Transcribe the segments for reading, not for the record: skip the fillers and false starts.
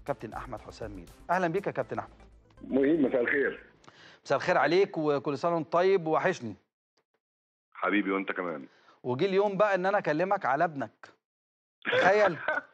كابتن احمد حسام ميدو. اهلا بيك يا كابتن احمد. مهم، مساء الخير. مساء الخير عليك وكل سنه وانت طيب ووحشني. حبيبي وانت كمان. وجي اليوم بقى ان انا اكلمك على ابنك. تخيل.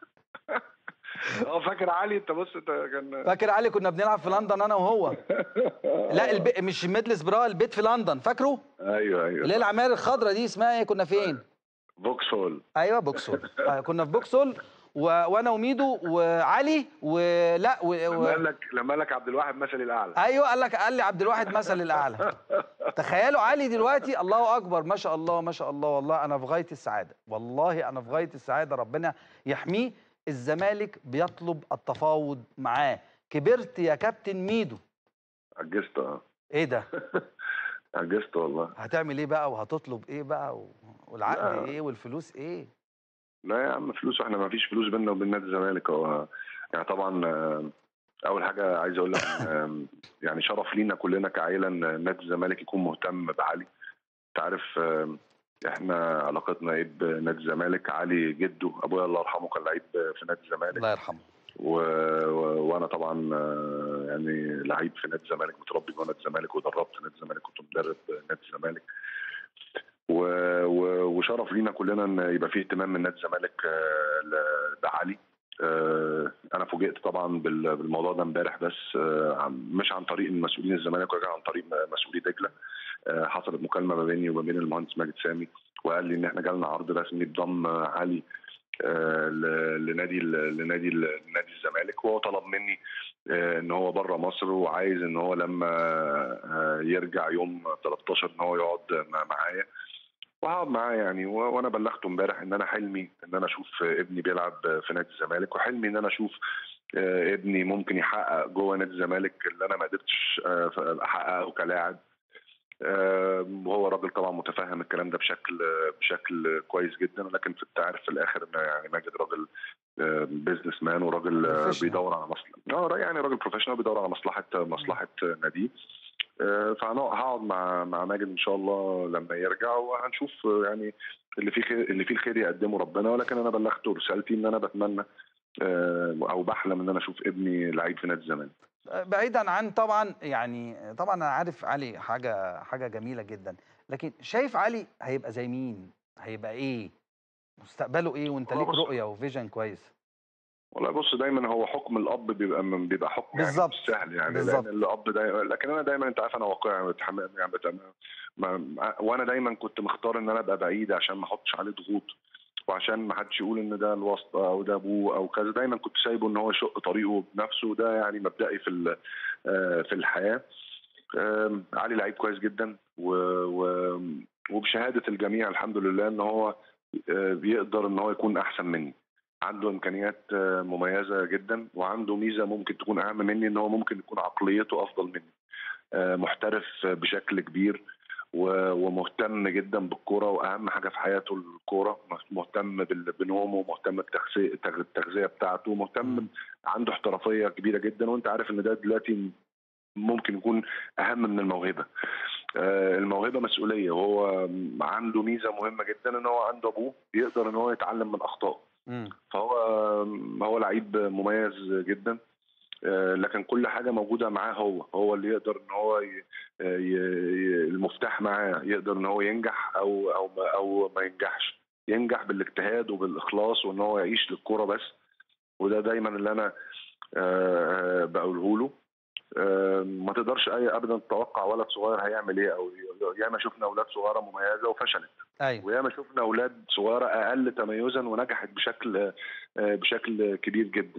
فاكر علي؟ انت بص، انت كان فاكر علي؟ كنا بنلعب في لندن انا وهو. لا مش ميدلز برا، البيت في لندن، فاكره؟ ايوه اللي هي العماير الخضراء دي اسمها ايه؟ كنا فين؟ فوكسهول. ايوه فوكسهول. كنا في فوكسهول وانا وميدو وعلي ولا لما قال لك عبد الواحد مثلي الاعلى. ايوه قال لي عبد الواحد مثل الاعلى. تخيلوا علي دلوقتي، الله اكبر ما شاء الله ما شاء الله، والله انا في غايه السعاده، والله انا في غايه السعاده، ربنا يحميه. الزمالك بيطلب التفاوض معاه. كبرت يا كابتن ميدو. عجزت. ايه ده؟ عجزت والله. هتعمل ايه بقى وهتطلب ايه بقى والعقد ايه والفلوس ايه؟ لا يا عم، فلوس؟ احنا ما فيش فلوس بيننا وبين نادي الزمالك. هو يعني طبعا اول حاجه عايز اقول لك يعني شرف لينا كلنا كعائله ان نادي الزمالك يكون مهتم بعلي. انت عارف احنا علاقتنا ايه بنادي الزمالك؟ علي جده ابويا الله يرحمه كان لعيب في نادي الزمالك. الله يرحمه. وانا طبعا يعني لعيب في نادي الزمالك، متربي جوه نادي الزمالك ودربت نادي الزمالك، كنت مدرب نادي الزمالك. وشرف لينا كلنا ان يبقى فيه اهتمام من نادي الزمالك بعلي. انا فوجئت طبعا بالموضوع ده امبارح، بس مش عن طريق مسؤولين الزمالك ولكن عن طريق مسؤولي دجله. حصلت مكالمه ما بيني وما بين المهندس ماجد سامي، وقال لي ان احنا جالنا عرض رسمي بضم علي لنادي الزمالك، وهو طلب مني ان هو بره مصر وعايز ان هو لما يرجع يوم 13 ان هو يقعد معايا وهقعد معاه يعني. وانا بلغته امبارح ان انا حلمي ان انا اشوف ابني بيلعب في نادي الزمالك، وحلمي ان انا اشوف ابني ممكن يحقق جوه نادي الزمالك اللي انا ما قدرتش احققه كلاعب. وهو راجل طبعا متفهم الكلام ده بشكل كويس جدا، لكن انت عارف في الاخر ان يعني ماجد راجل بيزنس مان، وراجل بيدور على مصلحه، يعني راجل بروفيشنال بيدور على مصلحه ناديه. فهقعد مع ماجد ان شاء الله لما يرجع، وهنشوف يعني اللي فيه الخير يقدمه ربنا. ولكن انا بلغته رسالتي ان انا بتمنى او بحلم ان انا اشوف ابني لعيب في نادي الزمالك. بعيدا عن طبعا يعني طبعا انا عارف علي حاجه جميله جدا، لكن شايف علي هيبقى زي مين؟ هيبقى ايه؟ مستقبله ايه؟ وانت ليك رؤيه وفيجن كويس. والله بص، دايما هو حكم الاب بيبقى حكم يعني مش سهل يعني. بالزبط. لان الاب دايما، لكن انا دايما انت عارف انا واقعي يعني وانا دايما كنت مختار ان انا ابقى بعيد عشان ما احطش عليه ضغوط، وعشان ما حدش يقول ان ده الواسطه او ده ابوه او كذا. دايما كنت سايبه ان هو يشق طريقه بنفسه، وده يعني مبدئي في الحياه. علي لعيب كويس جدا، وبشهاده الجميع الحمد لله ان هو بيقدر ان هو يكون احسن مني. عنده امكانيات مميزه جدا، وعنده ميزه ممكن تكون اهم مني، ان هو ممكن يكون عقليته افضل مني. محترف بشكل كبير ومهتم جدا بالكوره، واهم حاجه في حياته الكوره. مهتم بنومه، مهتم بالتغذيه بتاعته، مهتم، عنده احترافيه كبيره جدا. وانت عارف ان ده دلوقتي ممكن يكون اهم من الموهبه. الموهبه مسؤوليه، وهو عنده ميزه مهمه جدا ان هو عنده ابوه يقدر ان هو يتعلم من اخطائه. فهو لعيب مميز جدا، لكن كل حاجه موجوده معاه. هو اللي يقدر ان هو المفتاح معاه، يقدر ان هو ينجح او ما ينجحش. ينجح بالاجتهاد وبالاخلاص، وان هو يعيش للكوره بس. وده دايما اللي انا بقوله له. ما تقدرش ابدا تتوقع ولد صغير هيعمل ايه، او ياما شفنا اولاد صغيره مميزه وفشلت. أيوة. وياما شفنا اولاد صغيره اقل تميزا ونجحت بشكل كبير جدا.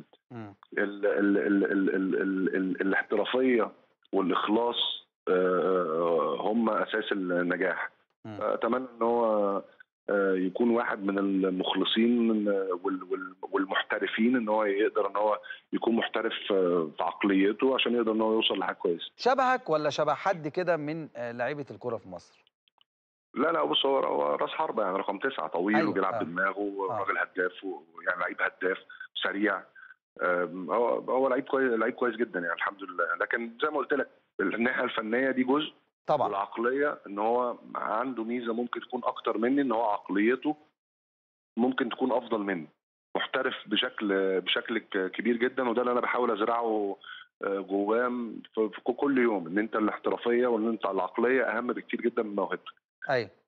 الاحترافيه والاخلاص هم اساس النجاح. اتمنى ان هو يكون واحد من المخلصين والمحترفين، ان هو يقدر ان هو يكون محترف في عقليته عشان يقدر ان هو يوصل لحاجه كويسه. شبهك ولا شبه حد كده من لعيبه الكوره في مصر؟ لا بص، هو راس حربه يعني رقم 9، طويل. أيوة. وبيلعب بدماغه، وراجل هداف، ويعني لعيب هداف سريع. هو لعيب كويس جدا يعني الحمد لله. لكن زي ما قلت لك، الناحيه الفنيه دي جزء طبعا، والعقليه ان هو عنده ميزه ممكن تكون اكتر مني، ان هو عقليته ممكن تكون افضل مني. محترف بشكل كبير جدا، وده اللي انا بحاول ازرعه جواه في كل يوم، ان انت الاحترافيه وان انت العقليه اهم بكتير جدا من موهبتك. ايوه